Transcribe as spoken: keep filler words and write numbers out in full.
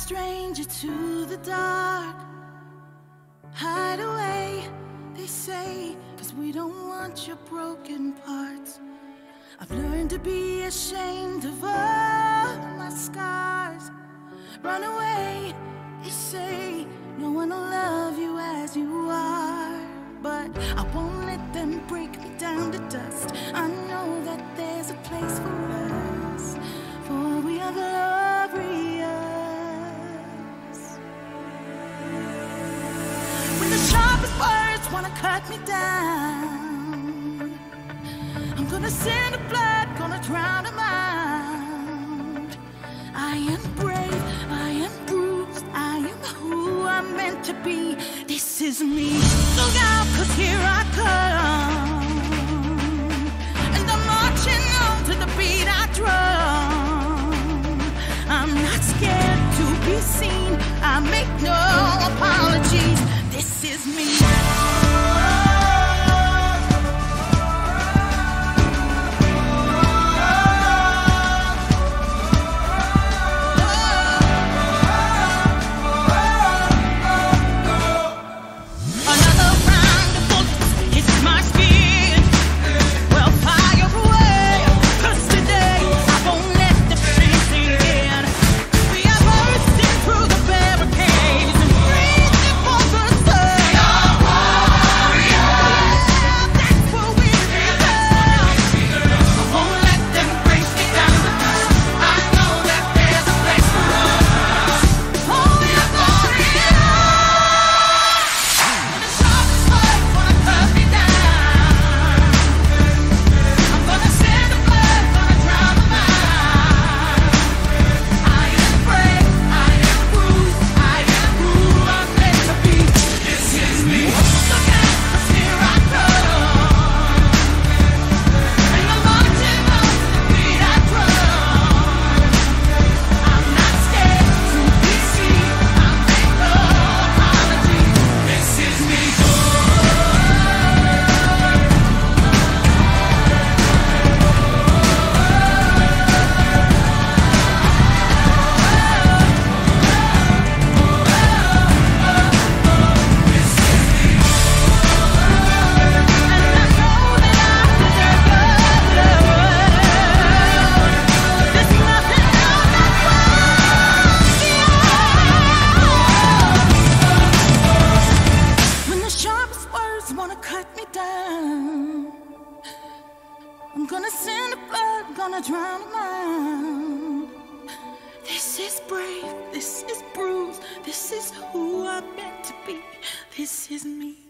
stranger to the dark. Hide away, they say, 'cause we don't want your broken parts. I've learned to be ashamed of all my scars. Run away, they say, no one will love you as you are. But I won't let them break me down to dust. I know that there's a place for us, for we are glorious. When the sharpest words wanna cut me down, I'm gonna send a blood, gonna drown a mind. I am brave, I am bruised, I am who I'm meant to be. This is me. Look out, 'cause here I come, and I'm marching on to the beat I drum. I'm not scared to be seen, I make no apologies. This is me. I'm gonna send the blood, gonna drown a mind. This is brave, this is bruised, this is who I'm meant to be. This is me.